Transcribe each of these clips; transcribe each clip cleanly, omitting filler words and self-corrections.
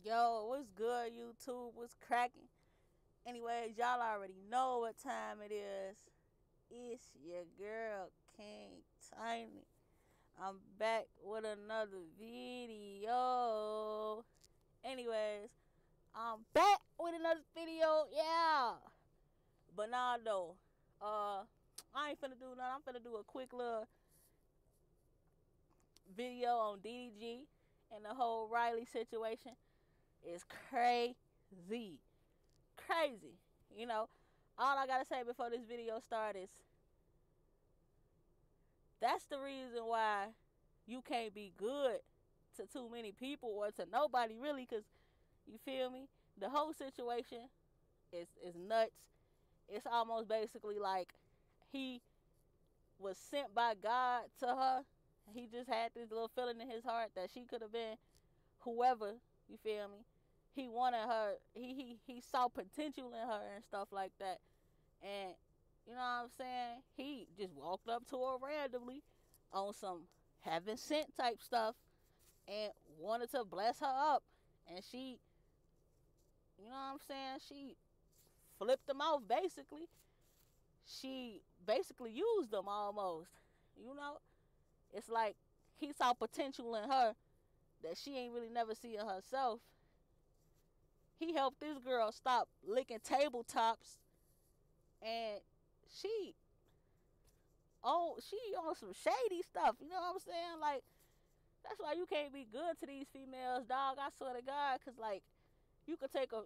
Yo, what's good, YouTube? What's cracking? Anyways, y'all already know what time it is. It's your girl, King Tiny. I'm back with another video. Anyways, I'm back with another video. Yeah. But nah, though. I ain't finna do nothing. I'm finna do a quick little video on DDG and the whole Riley situation. Is crazy. Crazy. You know, all I gotta say before this video starts is that's the reason why you can't be good to too many people or to nobody really, because you feel me? The whole situation is nuts. It's almost basically like he was sent by God to her. He just had this little feeling in his heart that she could have been whoever, you feel me? He wanted her, he saw potential in her and stuff like that. And you know what I'm saying? He just walked up to her randomly on some heaven sent type stuff and wanted to bless her up. And she, you know what I'm saying? She flipped him off basically. She basically used him almost. You know? It's like he saw potential in her that she ain't really never see in herself. He helped this girl stop licking tabletops, and she on some shady stuff. You know what I'm saying? Like, that's why you can't be good to these females, dog. I swear to God, cause like you could take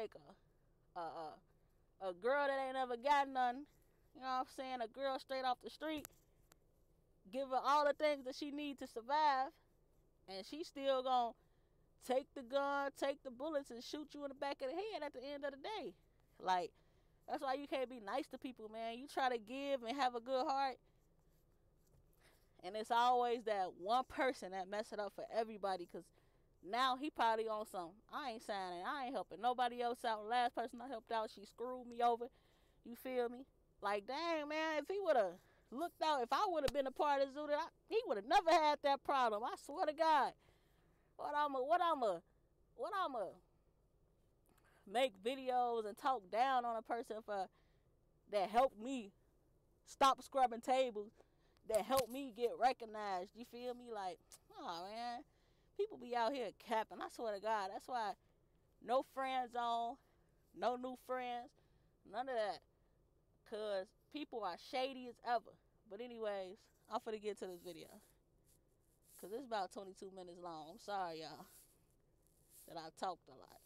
a girl that ain't never got none. You know what I'm saying? A girl straight off the street, give her all the things that she need to survive, and she still gonna take the gun, take the bullets, and shoot you in the back of the head at the end of the day. Like, that's why you can't be nice to people, man. You try to give and have a good heart, and it's always that one person that mess it up for everybody, because now he probably on some, I ain't signing, I ain't helping nobody else out. The last person I helped out, she screwed me over. You feel me? Like, dang, man, if he would have looked out, if I would have been a part of Zooted, he would have never had that problem. I swear to God. What I'ma make videos and talk down on a person for that helped me stop scrubbing tables, that helped me get recognized. You feel me? Like, oh man, people be out here capping. I swear to God. That's why no friend zone, no new friends, none of that. Cause people are shady as ever. But anyways, I'm finna get to this video. Cause it's about 22 minutes long. I'm sorry, y'all, that I talked a lot.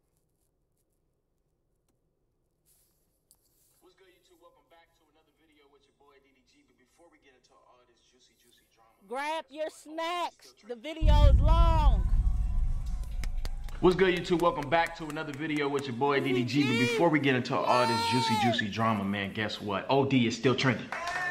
What's good, YouTube? Welcome back to another video with your boy DDG. But before we get into all this juicy drama, Grab your snacks. The video's long. What's good, YouTube? Welcome back to another video with your boy DDG. But before we get into all this juicy drama, man, guess what? OD is still trending.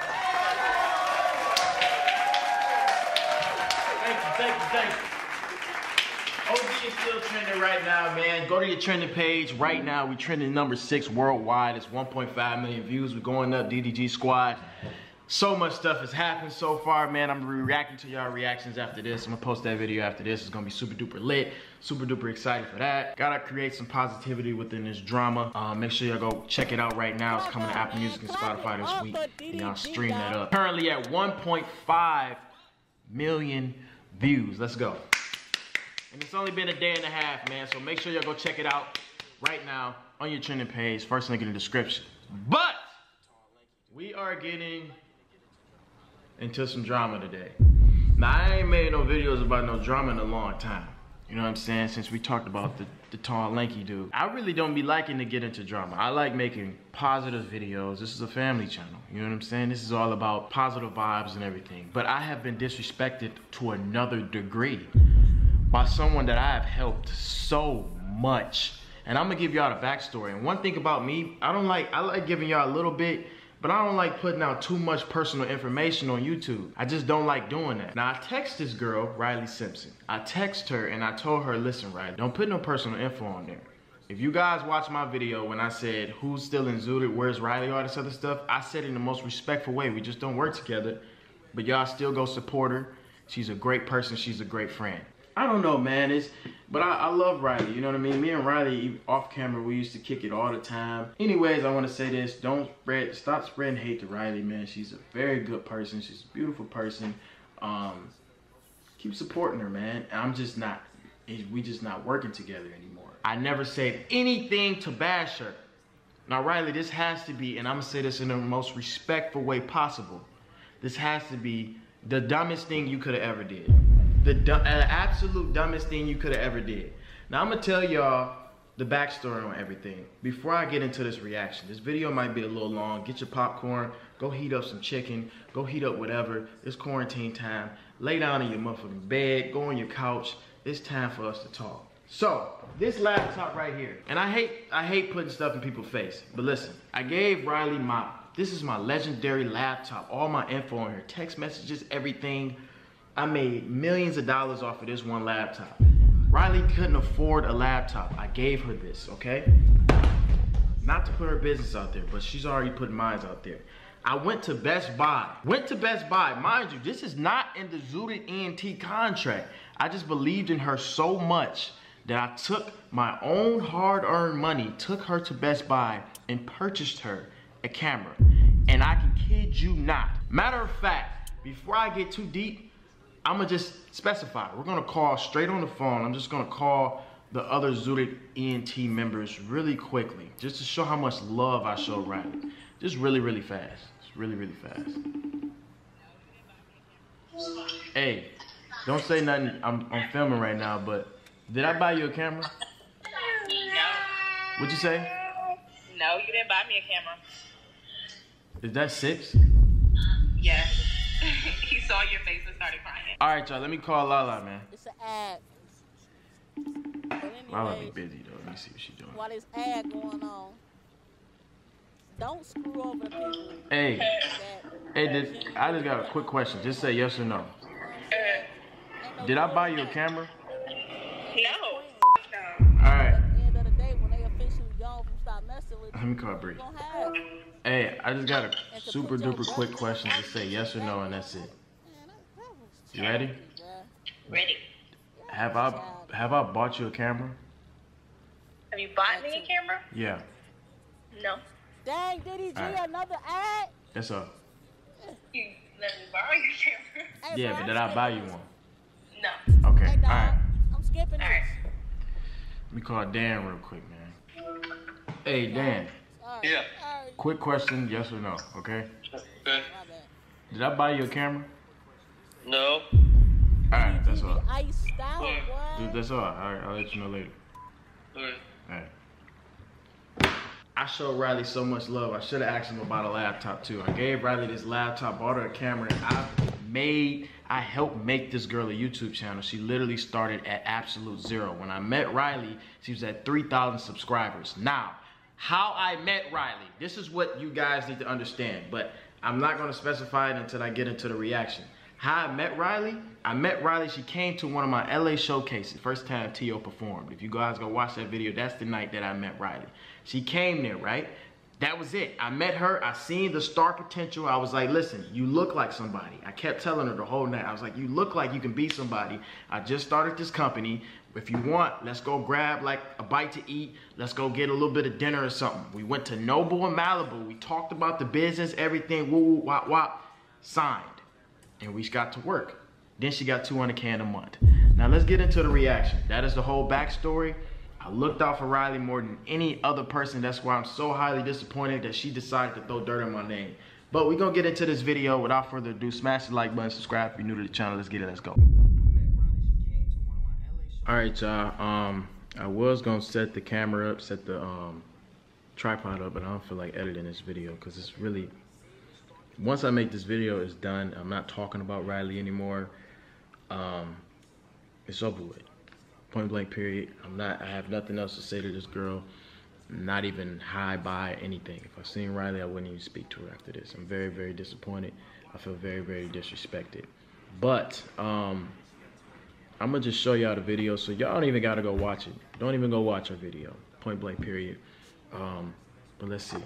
Thank you. OD is still trending right now, man. Go to your trending page right now. We trending number 6 worldwide. It's 1.5 million views. We're going up, DDG squad. So much stuff has happened so far, man. I'm gonna be reacting to y'all reactions after this. I'm gonna post that video after this. It's gonna be super duper lit, super duper excited for that. Gotta create some positivity within this drama. Make sure y'all go check it out right now. It's coming to Apple Music and Spotify this week. And y'all stream that up. Currently at 1.5 million views. Let's go. And it's only been a day and a half, man. So make sure y'all go check it out right now on your trending page. First link in the description. But we are getting into some drama today. Now, I ain't made no videos about no drama in a long time. You know what I'm saying? Since we talked about the tall, lanky dude. I really don't be liking to get into drama. I like making positive videos. This is a family channel. You know what I'm saying? This is all about positive vibes and everything. But I have been disrespected to another degree by someone that I have helped so much. And I'm gonna give y'all the backstory. And one thing about me, I like giving y'all a little bit, but I don't like putting out too much personal information on YouTube. I just don't like doing that. Now, I text this girl, Riley Simpson. I text her and I told her, listen, Riley, don't put no personal info on there. If you guys watch my video when I said, who's still in Zooted, where's Riley, all this other stuff, I said it in the most respectful way. We just don't work together, but y'all still go support her. She's a great person, she's a great friend. I don't know, man. But I love Riley, you know what I mean? Me and Riley, off camera, we used to kick it all the time. Anyways, I want to say this. Stop spreading hate to Riley, man. She's a very good person. She's a beautiful person. Keep supporting her, man. We just not working together anymore. I never said anything to bash her. Now, Riley, this has to be, and I'm going to say this in the most respectful way possible. This has to be the dumbest thing you could have ever did. The absolute dumbest thing you could have ever did. Now, I'm going to tell y'all the backstory on everything before I get into this reaction. This video might be a little long. Get your popcorn. Go heat up some chicken. Go heat up whatever. It's quarantine time. Lay down in your motherfucking bed. Go on your couch. It's time for us to talk. So, this laptop right here. And I hate putting stuff in people's face. But listen, I gave Riley this is my legendary laptop. All my info on here. Text messages, everything. I made millions of dollars off of this one laptop. Riley couldn't afford a laptop. I gave her this, okay? Not to put her business out there, but she's already put mine out there. I went to Best Buy. Mind you, this is not in the Zooted ENT contract. I just believed in her so much that I took my own hard-earned money, took her to Best Buy, and purchased her a camera. And I can kid you not. Matter of fact, before I get too deep, I'm gonna just specify. We're gonna call straight on the phone. I'm just gonna call the other Zooted ENT members really quickly, just to show how much love I show Riley. Just really, really fast. Just really, really fast. Hey, don't say nothing. I'm filming right now, but did I buy you a camera? No. What'd you say? No, you didn't buy me a camera. Is that 6? Yes. He saw your face and started crying. All right, y'all. Let me call Lala, man. It's an ad. Lala be busy though. Let me see what she's doing. While this ad going on, don't screw over the people. Hey, I just got a quick question. Just say yes or no. Did I buy you a camera? No. All right. At the end of the day, when they officially gone from stop messing with you, Let me call Bree. you gonna have. Hey, I just got a super duper quick question. Just say yes or no, and that's it. Man, that was You ready? bruh. Ready. Have I bought you a camera? Have you bought me a camera? Yeah. No. Dang, DDG, All right. another ad? That's all. You let me borrow your camera? Hey, Yeah, bro, but I'm did I buy you skipping one? No. Okay. this. Hey, All dog, right. I'm skipping All right. this. Let me call Dan real quick, man. Hey, Dan. All right. Yeah. All right. Quick question, yes or no, okay? Okay. My bad. Did I buy you a camera? No. Alright, that's all. Iced out, Yeah. boy. Dude, that's all. Alright, I'll let you know later. Okay. Alright. I showed Riley so much love. I should have asked him about a laptop too. I gave Riley this laptop, bought her a camera, and I helped make this girl a YouTube channel. She literally started at absolute zero. When I met Riley, she was at 3,000 subscribers. Now, how I met Riley, this is what you guys need to understand, but I'm not gonna specify it until I get into the reaction. How I met Riley, she came to one of my LA showcases, first time T.O. performed. If you guys go watch that video, that's the night that I met Riley. She came there, right? That was it. I met her, I seen the star potential. I was like, listen, you look like somebody. I kept telling her the whole night. I was like, you look like you can be somebody. I just started this company. If you want, let's go grab like a bite to eat. Let's go get a little bit of dinner or something. We went to Noble in Malibu. We talked about the business, everything, woo, woo, wop, wop, signed. And we got to work. Then she got $200K a month. Now let's get into the reaction. That is the whole backstory. I looked out for Riley more than any other person. That's why I'm so highly disappointed that she decided to throw dirt in my name. But we're gonna get into this video. Without further ado, smash the like button, subscribe if you're new to the channel. Let's get it, let's go. All right, y'all. I was gonna set the camera up, set the tripod up, but I don't feel like editing this video because it's really, once I make this video, it's done. I'm not talking about Riley anymore. It's over with. Point blank period. I have nothing else to say to this girl. Not even hi, bye, anything. If I seen Riley, I wouldn't even speak to her after this. I'm very, very disappointed. I feel very, very disrespected. But I'm gonna just show y'all the video, so y'all don't even gotta go watch it. Don't even go watch our video. Point blank period. But let's see.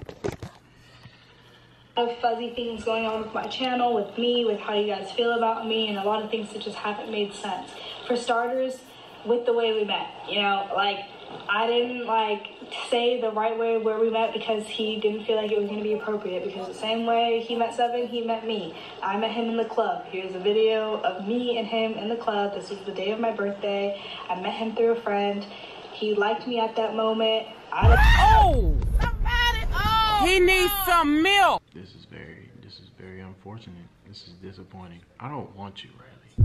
A lot of fuzzy things going on with my channel, with me, with how you guys feel about me, and a lot of things that just haven't made sense. For starters, with the way we met, you know, like, I didn't, like, say the right way where we met because he didn't feel like it was going to be appropriate, because the same way he met Seven, he met me. I met him in the club. Here's a video of me and him in the club. This was the day of my birthday. I met him through a friend. He liked me at that moment. He needs some milk. This is very unfortunate. This is disappointing. I don't want you, Riley.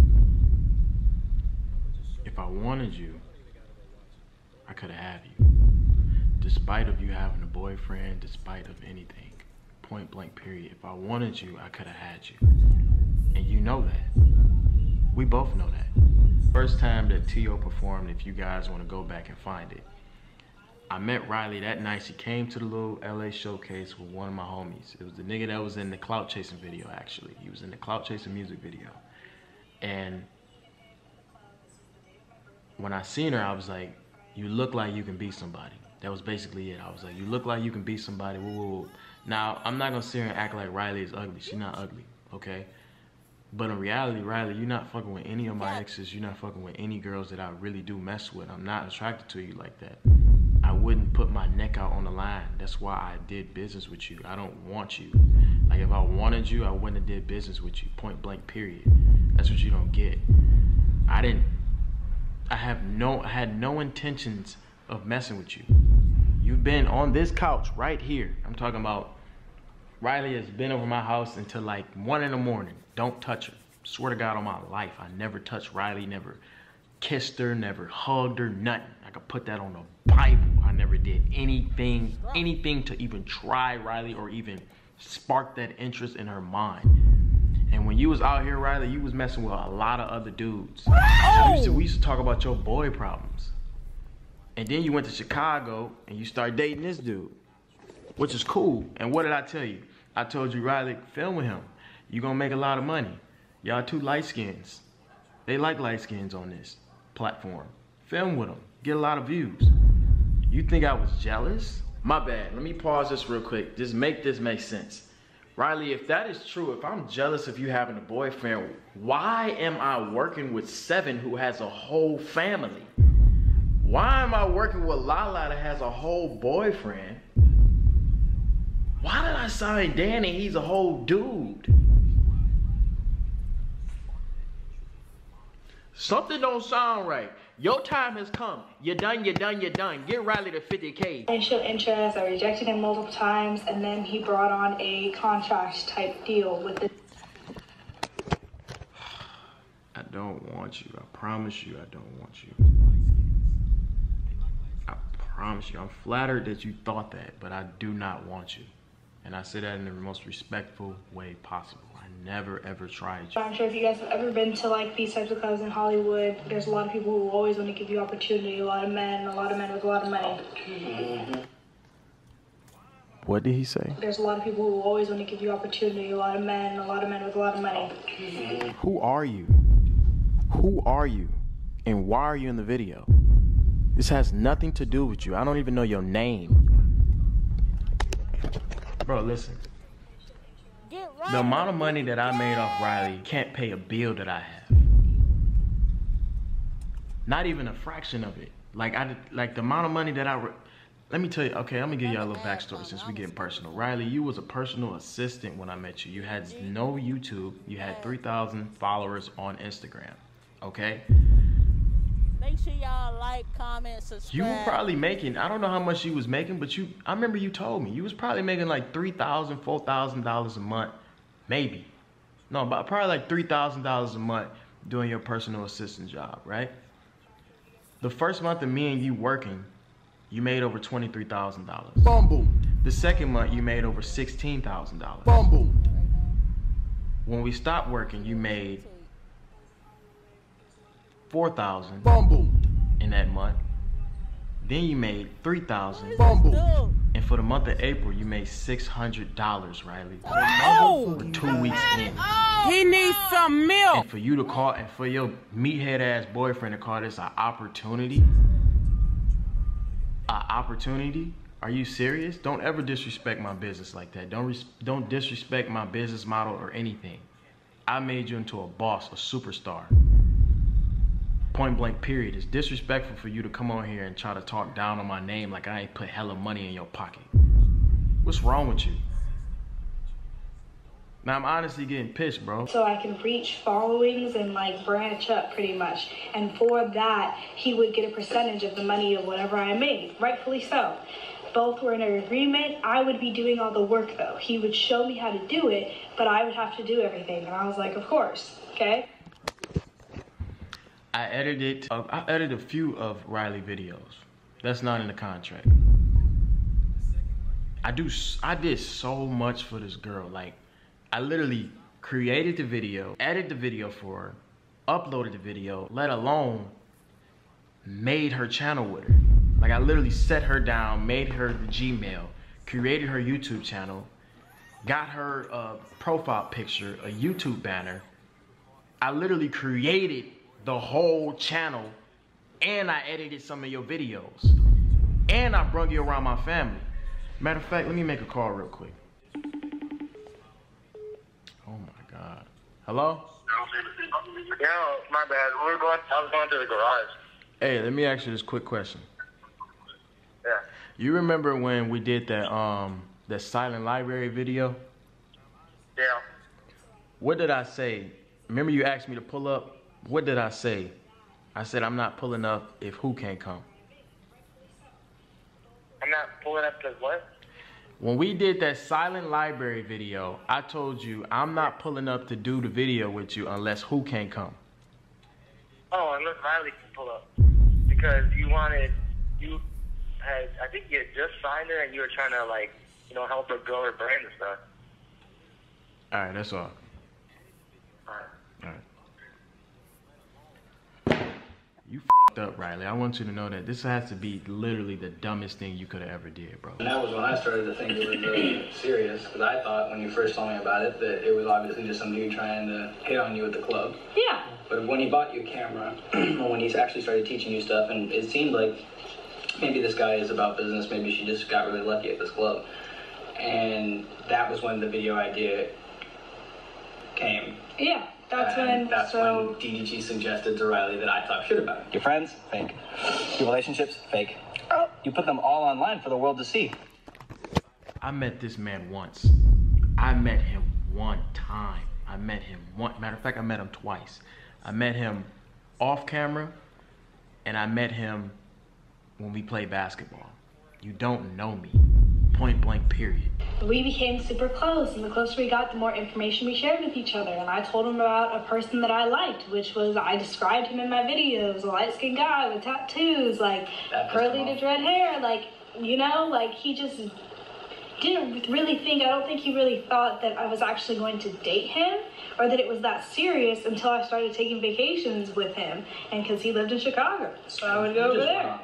If I wanted you, I could have you. Despite of you having a boyfriend, despite of anything. Point blank period. If I wanted you, I could have had you. And you know that. We both know that. First time that T.O. performed, if you guys want to go back and find it, I met Riley that night. She came to the little LA showcase with one of my homies. It was the nigga that was in the Clout Chasing video, actually. He was in the Clout Chasing music video. And when I seen her, I was like, you look like you can be somebody. That was basically it. I was like, you look like you can be somebody. Woo, woo, woo. Now, I'm not gonna sit here and act like Riley is ugly. She's not ugly, okay? But in reality, Riley, you're not fucking with any of my exes. You're not fucking with any girls that I really do mess with. I'm not attracted to you like that. I wouldn't put my neck out on the line. That's why I did business with you. I don't want you. Like, if I wanted you, I wouldn't have did business with you. Point blank, period. That's what you don't get. I had no intentions of messing with you. You've been on this couch right here. I'm talking about Riley has been over my house until like 1 in the morning. Don't touch her. Swear to God on my life, I never touched Riley, never kissed her, never hugged her, nothing. I could put that on the Bible. I never did anything to even try Riley or even spark that interest in her mind. And when you was out here, Riley, you was messing with a lot of other dudes. We used to talk about your boy problems. And then you went to Chicago and you started dating this dude, which is cool. And what did I tell you? I told you, Riley, film with him. You're gonna make a lot of money. Y'all two light skins. They like light skins on this platform. Film with them. Get a lot of views. You think I was jealous? My bad. Let me pause this real quick. Just make this make sense. Riley, if that is true, if I'm jealous of you having a boyfriend, why am I working with Seven who has a whole family? Why am I working with Lala that has a whole boyfriend? Why did I sign Danny? He's a whole dude. Something don't sound right. Your time has come. You're done, you're done, you're done. Get Riley to 50K. I showed interest. I rejected him multiple times, and then he brought on a contract type deal with the... I don't want you. I promise you I don't want you. I promise you. I'm flattered that you thought that, but I do not want you. And I say that in the most respectful way possible. I never ever tried you. I'm sure if you guys have ever been to like these types of clubs in Hollywood, there's a lot of people who always want to give you opportunity, a lot of men with a lot of money. What did he say? There's a lot of people who always want to give you opportunity, a lot of men with a lot of money. Who are you? Who are you? And why are you in the video? This has nothing to do with you. I don't even know your name. Bro, listen. The amount of money that I made off Riley can't pay a bill that I have. Not even a fraction of it. Like the amount of money that let me tell you, okay, I'm gonna give y'all a little backstory since we're getting personal. Riley, you was a personal assistant when I met you. You had no YouTube. You had 3,000 followers on Instagram, okay? Make sure y'all like, comment, subscribe. You were probably making, I don't know how much you was making, but I remember you told me. You was probably making like $3,000, $4,000 a month. Maybe. No, but probably like $3,000 a month doing your personal assistant job, right? The first month of me and you working, you made over $23,000. Bumble. The second month, you made over $16,000. Bumble. When we stopped working, you made $4,000 Bumble. in that month. Then you made $3,000. Bumble. And for the month of April, you made $600, Riley. For 2 weeks in. He needs some milk. And for you to call, and for your meathead ass boyfriend to call this an opportunity? An opportunity? Are you serious? Don't ever disrespect my business like that. Don't disrespect my business model or anything. I made you into a boss, a superstar. Point blank period. It's disrespectful for you to come on here and try to talk down on my name like I ain't put hella money in your pocket. What's wrong with you? Now I'm honestly getting pissed, bro. So I can reach followings and like branch up pretty much. And for that, he would get a percentage of the money of whatever I made, rightfully so. Both were in an agreement. I would be doing all the work though. He would show me how to do it, but I would have to do everything. And I was like, of course, okay? I edited a few of Riley videos. That's not in the contract. I did so much for this girl. Like, I literally created the video, edited the video for her, uploaded the video, let alone made her channel with her. Like, I literally set her down, made her the Gmail, created her YouTube channel, got her a profile picture, a YouTube banner. I literally created the whole channel, and I edited some of your videos, and I brought you around my family. Matter of fact, let me make a call real quick. Oh my God. Hello? Yo, my bad. I was going to the garage. Hey, let me ask you this quick question. Yeah. You remember when we did that silent library video? Yeah. What did I say? Remember you asked me to pull up? What did I say? I said I'm not pulling up if who can't come. I'm not pulling up because what? When we did that silent library video, I told you I'm not pulling up to do the video with you unless who can't come. Oh, unless Riley can pull up. Because I think you had just signed her and you were trying to, like, you know, help her grow her brand and stuff. All right, that's all. All right. All right. You f***ed up, Riley. I want you to know that this has to be literally the dumbest thing you could have ever did, bro. And that was when I started to think it was really serious, because I thought when you first told me about it that it was obviously just some dude trying to hit on you at the club. Yeah. But when he bought you a camera, or when he actually started teaching you stuff, and it seemed like maybe this guy is about business, maybe she just got really lucky at this club. And that was when the video idea came. Yeah. That's when DDG suggested to Riley that I talk shit about it. Your friends, fake. Your relationships, fake. You put them all online for the world to see. I met this man once. I met him one time. Matter of fact, I met him twice. I met him off camera, and I met him when we played basketball. You don't know me. Point blank, period. We became super close, and the closer we got, the more information we shared with each other. And I told him about a person that I liked, which was, I described him in my videos, a light-skinned guy with tattoos, like curly to dread hair, like, you know, like he just didn't really think, I don't think he really thought that I was actually going to date him or that it was that serious until I started taking vacations with him, and because he lived in Chicago, so I would go over there.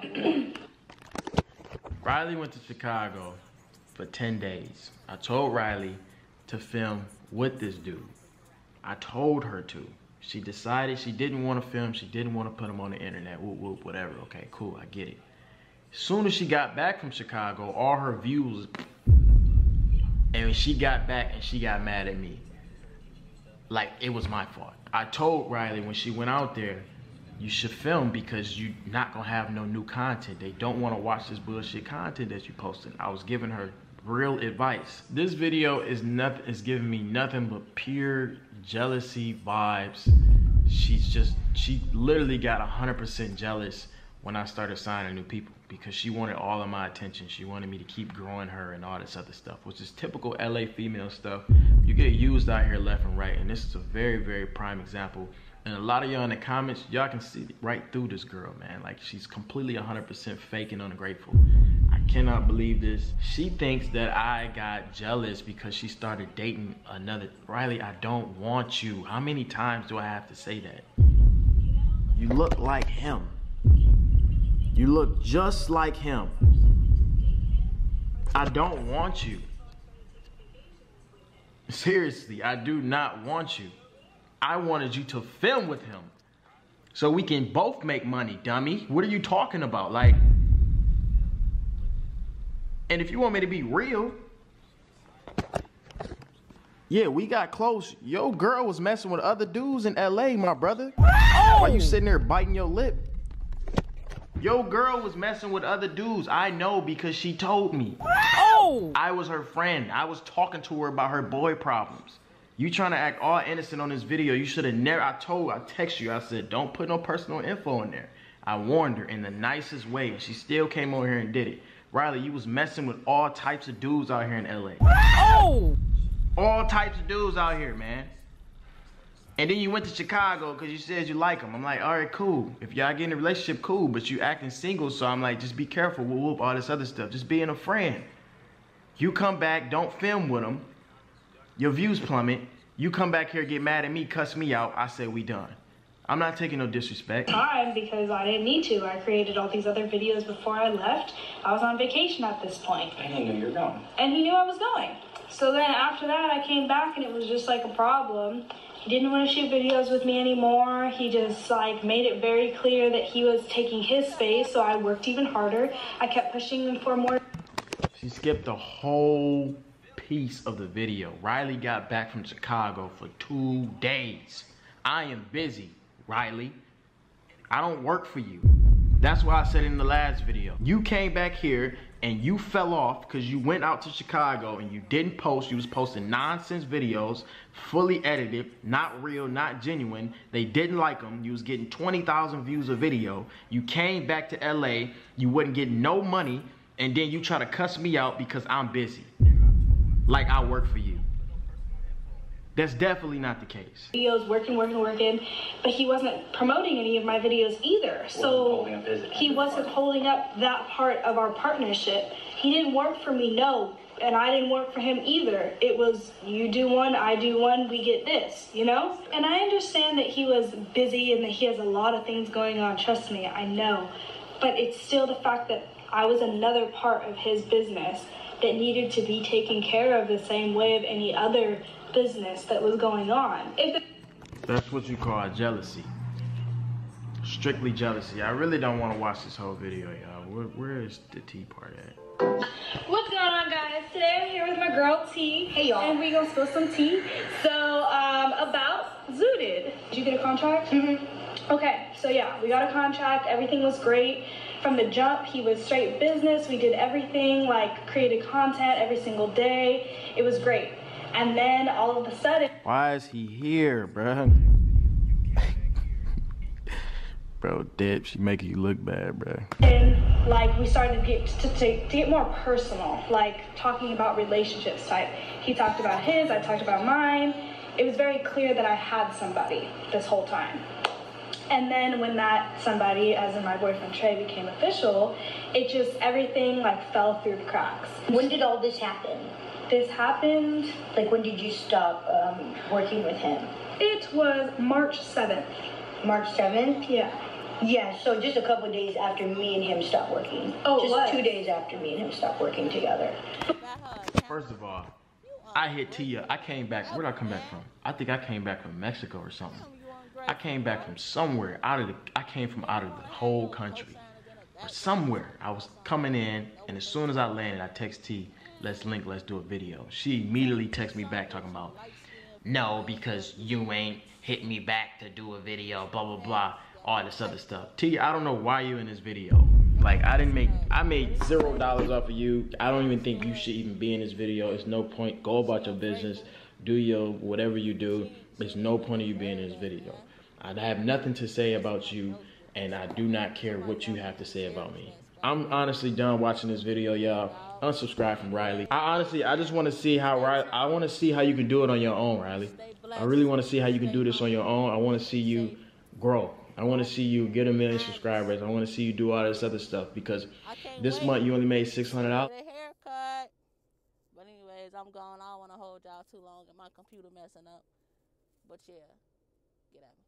Riley went to Chicago for 10 days. I told Riley to film with this dude. I told her to. She decided she didn't want to film. She didn't want to put him on the internet. Whoop, whoop, whatever. Okay, cool. I get it. As soon as she got back from Chicago, all her views, and she got back and she got mad at me. Like, it was my fault. I told Riley when she went out there, you should film because you're not going to have no new content. They don't want to watch this bullshit content that you posted. I was giving her real advice. This video is giving me nothing but pure jealousy vibes. She literally got 100% jealous when I started signing new people because she wanted all of my attention. She wanted me to keep growing her and all this other stuff, which is typical LA female stuff. You get used out here left and right, and this is a very, very prime example. And a lot of y'all in the comments, y'all can see right through this girl, man. Like, she's completely 100% fake and ungrateful. I cannot believe this. She thinks that I got jealous because she started dating another. Riley, I don't want you. How many times do I have to say that? You look like him. You look just like him. I don't want you. Seriously, I do not want you. I wanted you to film with him so we can both make money, dummy. What are you talking about? Like, and if you want me to be real, Yeah, we got close. Your girl was messing with other dudes in LA, my brother. Why you sitting there biting your lip? Your girl was messing with other dudes. I know because she told me. Oh! I was her friend. I was talking to her about her boy problems. You trying to act all innocent on this video. You should have never, I texted you. I said, don't put no personal info in there. I warned her in the nicest way. And she still came over here and did it. Riley, you was messing with all types of dudes out here in LA. Oh! All types of dudes out here, man. And then you went to Chicago because you said you like them. I'm like, all right, cool. If y'all get in a relationship, cool. But you acting single, so I'm like, just be careful. Whoop, whoop, all this other stuff. Just being a friend. You come back, don't film with them. Your views plummet. You come back here, get mad at me, cuss me out. I say we done. I'm not taking no disrespect. Time because I didn't need to. I created all these other videos before I left. I was on vacation at this point. And he knew you were going. And he knew I was going. So then after that, I came back and it was just like a problem. He didn't want to shoot videos with me anymore. He just like made it very clear that he was taking his space. So I worked even harder. I kept pushing him for more. She skipped the whole piece of the video. Riley got back from Chicago for 2 days. I am busy, Riley. I don't work for you. That's why I said in the last video. You came back here and you fell off because you went out to Chicago and you didn't post. You was posting nonsense videos, fully edited, not real, not genuine. They didn't like them. You was getting 20,000 views a video. You came back to LA. You wouldn't get no money. And then you try to cuss me out because I'm busy. Like I work for you. That's definitely not the case. Videos, working, but he wasn't promoting any of my videos either. So he wasn't holding up that part of our partnership. He didn't work for me, no, and I didn't work for him either. It was you do one, I do one, we get this, you know? And I understand that he was busy and that he has a lot of things going on, trust me, I know. But it's still the fact that I was another part of his business that needed to be taken care of the same way of any other business that was going on. That's what you call jealousy. Strictly jealousy. I really don't want to watch this whole video, y'all. Where is the tea part at? What's going on, guys? Today I'm here with my girl T. Hey y'all. And we gonna spill some tea. So about Zooted. Did you get a contract? Mm-hmm. Okay, so yeah, we got a contract. Everything was great. From the jump, he was straight business. We did everything, like created content every single day. It was great. And then all of a sudden... Why is he here, bro? Bro, Deb, she making you look bad, bro. And like we started to get more personal, like talking about relationships type. He talked about his, I talked about mine. It was very clear that I had somebody this whole time. And then when that somebody, as in my boyfriend Trey, became official, it just, everything like fell through the cracks. When did all this happen? This happened... Like, when did you stop working with him? It was March 7th. March 7th? Yeah. Yeah, so just a couple of days after me and him stopped working. Oh, just what? 2 days after me and him stopped working together. First of all, I hit Tia. I came back. Where did I come back from? I think I came back from Mexico or something. I came back from somewhere I came from out of the whole country. Or somewhere. I was coming in, and as soon as I landed, I text T, let's link, let's do a video. She immediately texted me back talking about, no, because you ain't hit me back to do a video, blah, blah, blah, all this other stuff. T, I don't know why you in this video. Like, I made $0 off of you. I don't even think you should even be in this video. It's no point. Go about your business. Do your whatever you do. There's no point of you being in this video. I have nothing to say about you, and I do not care what you have to say about me. I'm honestly done watching this video, y'all. Unsubscribe from Riley. I just want to see how I want to see how you can do it on your own, Riley. I really want to see how you can do this on your own. I want to see you grow. I want to see you get 1 million subscribers. I want to see you do all this other stuff because this month you only made $600. Haircut. But anyways, I'm gone. I don't want to hold y'all too long and my computer messing up. But yeah, get at me.